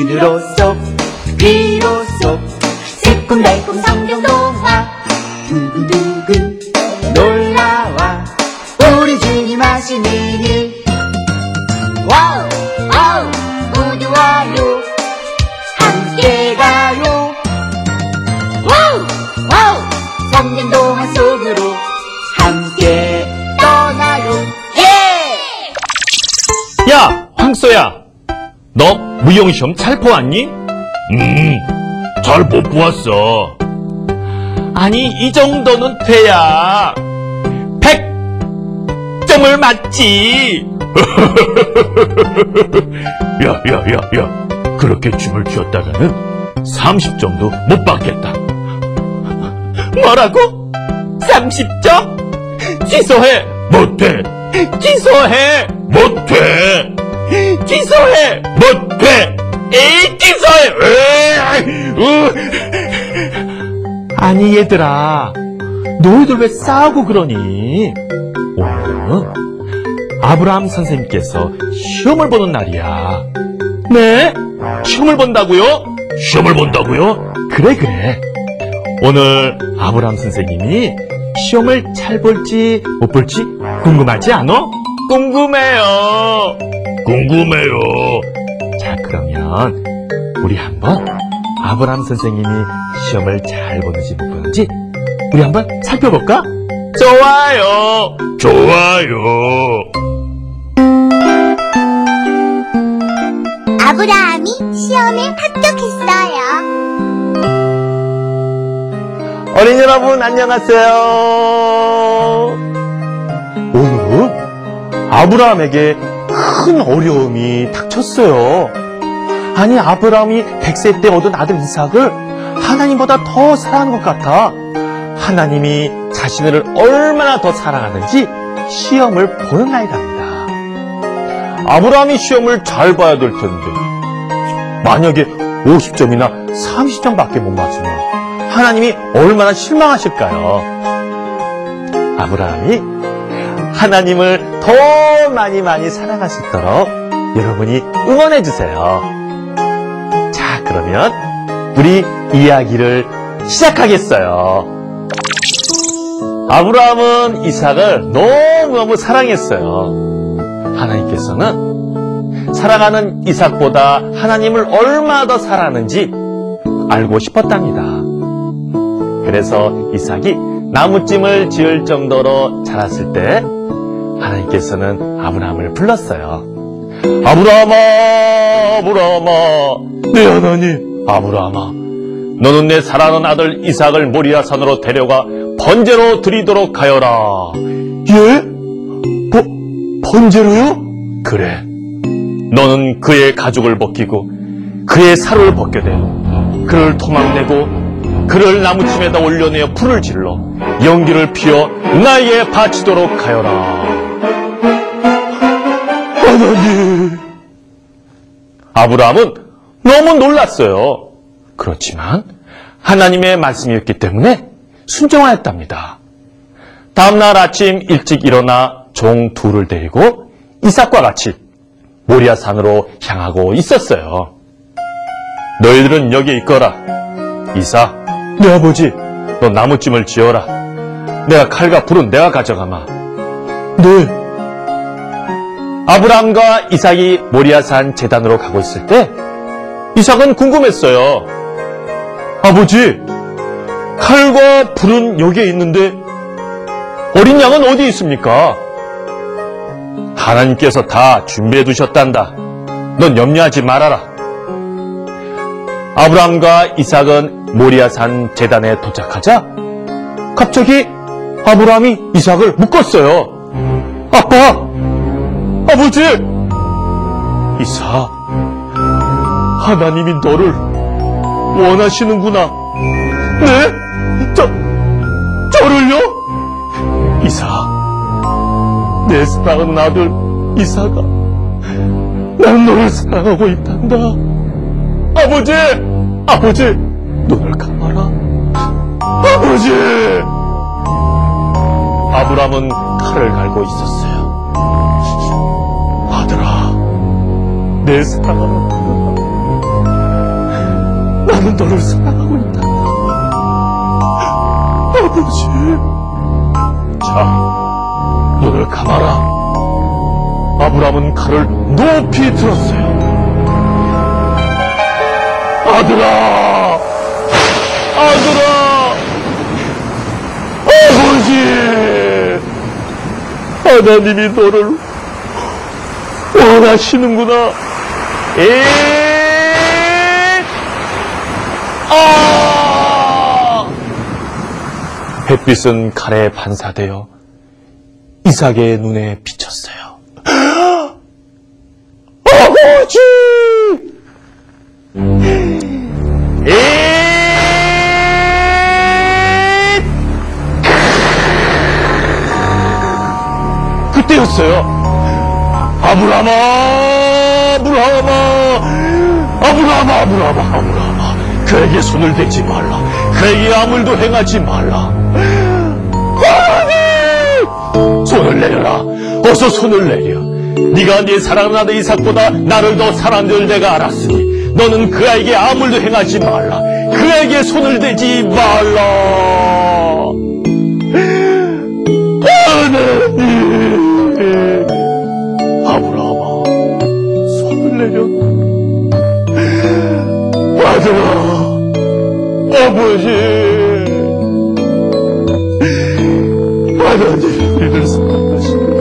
하늘로 쏙 위로 쏙 새콤달콤 성경동화 두근두근 놀라와 우리 주님 하시는 일 와우 와우 모두 와요 함께 가요 와우 와우 성경동화 속으로 함께 떠나요 예! 야, 황소야, 너 무용시험 잘 보았니? 잘 못 보았어. 아니, 이 정도는 돼야 100점을 맞지. 야. 그렇게 춤을 추었다가는 30점도 못 받겠다. 뭐라고? 30점? 취소해. 못해. 취소해. 못해. 취소해. 못해. 에이, 취소해. 아니, 얘들아, 너희들 왜 싸우고 그러니? 오늘은 아브라함 선생님께서 시험을 보는 날이야. 네? 시험을 본다고요? 시험을 본다고요? 그래. 오늘 아브라함 선생님이 시험을 잘 볼지 못 볼지 궁금하지 않아? 궁금해요. 자, 그러면 우리 한번 아브라함 선생님이 시험을 잘 보는지 못 보는지 우리 한번 살펴볼까? 좋아요. 아브라함이 시험에 합격했어요. 어린이 여러분, 안녕하세요. 오늘은 아브라함에게 큰 어려움이 닥쳤어요. 아니, 아브라함이 100세 때 얻은 아들 이삭을 하나님보다 더 사랑하는 것 같아. 하나님이 자신을 얼마나 더 사랑하는지 시험을 보는 날이랍니다. 아브라함이 시험을 잘 봐야 될 텐데 만약에 50점이나 30점밖에 못 맞으면 하나님이 얼마나 실망하실까요? 아브라함이 하나님을 더 많이 사랑할 수 있도록 여러분이 응원해 주세요. 자, 그러면 우리 이야기를 시작하겠어요. 아브라함은 이삭을 너무너무 사랑했어요. 하나님께서는 사랑하는 이삭보다 하나님을 얼마나 더 사랑하는지 알고 싶었답니다. 그래서 이삭이 나무찜을 지을 정도로 자랐을 때 하나님께서는 아브라함을 불렀어요. 아브라함아, 네 하나님. 아브라함아, 너는 내 사랑하는 아들 이삭을 모리아 산으로 데려가 번제로 드리도록 하여라. 예? 번제로요? 그래. 너는 그의 가죽을 벗기고 그의 살을 벗겨내 그를 토막내고 그를 나무침에다 올려내어 불을 질러 연기를 피워 나에게 바치도록 하여라. 하나님. 아브라함은 너무 놀랐어요. 그렇지만 하나님의 말씀이었기 때문에 순종하였답니다. 다음날 아침 일찍 일어나 종 둘을 데리고 이삭과 같이 모리아 산으로 향하고 있었어요. 너희들은 여기 있거라. 이삭, 네 아버지, 너 나무찜을 지어라. 내가 칼과 불은 내가 가져가마. 네. 아브라함과 이삭이 모리아산 제단으로 가고 있을 때 이삭은 궁금했어요. 아버지, 칼과 불은 여기에 있는데 어린 양은 어디 있습니까? 하나님께서 다 준비해 두셨단다. 넌 염려하지 말아라. 아브라함과 이삭은 모리아산 제단에 도착하자 갑자기 아브라함이 이삭을 묶었어요. 아빠! 아버지! 이삭, 하나님이 너를 원하시는구나. 네? 저를요? 이삭, 내 사랑하는 아들 이삭아, 난 너를 사랑하고 있단다. 아버지, 눈을 감아라. 아버지! 아브라함은 칼을 갈고 있었어요. 아들아, 내 사랑하는 아들아, 나는 너를 사랑하고 있다. 아버지. 자, 눈을 감아라. 아브라함은 칼을 높이 들었어요. 아들아! 아들아! 아버지! 하나님이 너를 원하시는구나. 햇빛은 칼에 반사되어 이삭의 눈에 비쳤어요. 아버지! 그때였어요. 아브라함아, 그에게 손을 대지 말라. 그에게 아무 일도 행하지 말라. 하나님! 손을 내려라. 어서 손을 내려. 네가 네 사랑하는 아들 이삭보다 나를 더 사랑하는 줄 내가 알았으니 너는 그 아이에게 아무 일도 행하지 말라. 그에게 손을 대지 말라. 하나님! 아브라함아, 손을 내려. 아들아, 아버지, 하나님 우리를 사랑하시네.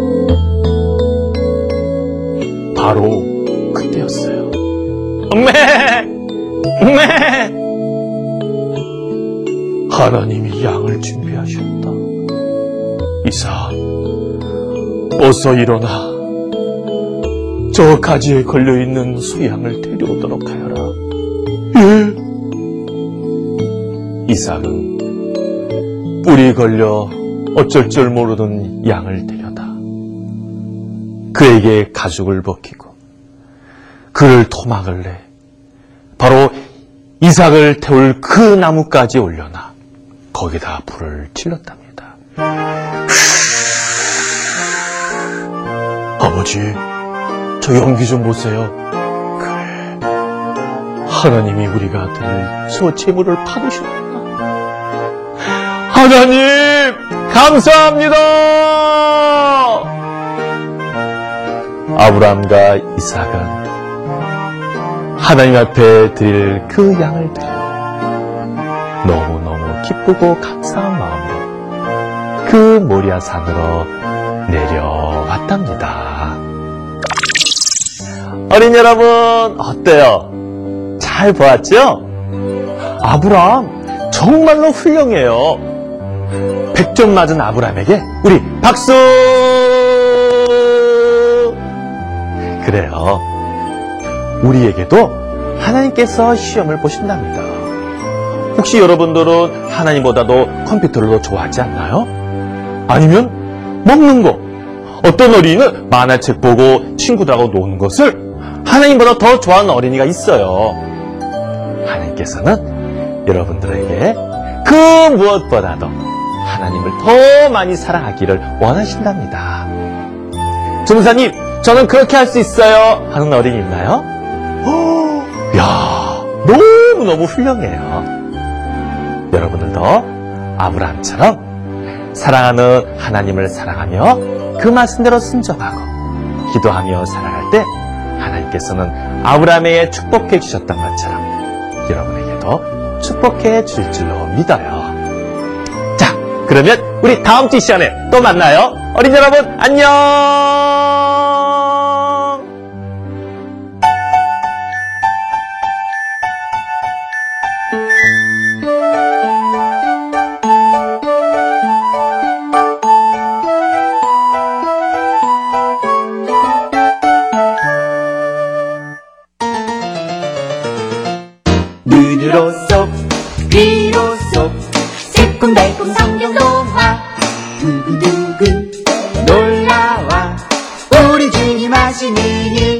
바로 그때였어요. 하나님이 양을 준비하셨다. 이삭, 어서 일어나. 저 가지에 걸려있는 소양을 데려오도록 하여라. 예. 이삭은 뿔이 걸려 어쩔 줄 모르는 양을 데려다 그에게 가죽을 벗기고 그를 토막을 내 바로 이삭을 태울 그 나무까지 올려놔 거기다 불을 질렀답니다. 아버지, 저 연기 좀 보세요. 그래, 하나님이 우리가 들 저 재물을 받으셨구나. 하나님, 감사합니다. 아브라함과 이삭은 하나님 앞에 드릴 그 양을 드려 너무너무 기쁘고 감사한 마음으로 그 모리아 산으로 내려왔답니다. 어린 여러분, 어때요? 잘 보았죠? 아브라함 정말로 훌륭해요. 100점 맞은 아브라함에게 우리 박수! 그래요. 우리에게도 하나님께서 시험을 보신답니다. 혹시 여러분들은 하나님보다도 컴퓨터를 더 좋아하지 않나요? 아니면 먹는 거, 어떤 어린이는 만화책 보고 친구들하고 노는 것을 하나님보다 더 좋아하는 어린이가 있어요. 하나님께서는 여러분들에게 그 무엇보다도 하나님을 더 많이 사랑하기를 원하신답니다. 전도사님, 저는 그렇게 할 수 있어요 하는 어린이 있나요? 야, 너무너무 훌륭해요. 여러분들도 아브라함처럼 사랑하는 하나님을 사랑하며 그 말씀대로 순종하고 기도하며 살아갈 때 하나님께서는 아브라함에게 축복해 주셨던 것처럼 여러분에게도 축복해 줄 줄로 믿어요. 자, 그러면 우리 다음 주 시간에 또 만나요. 어린이 여러분, 안녕! 눈으로 쏙 귀로 쏙 새콤달콤 성경동화 두근두근 놀라와 우리 주님 하시는 일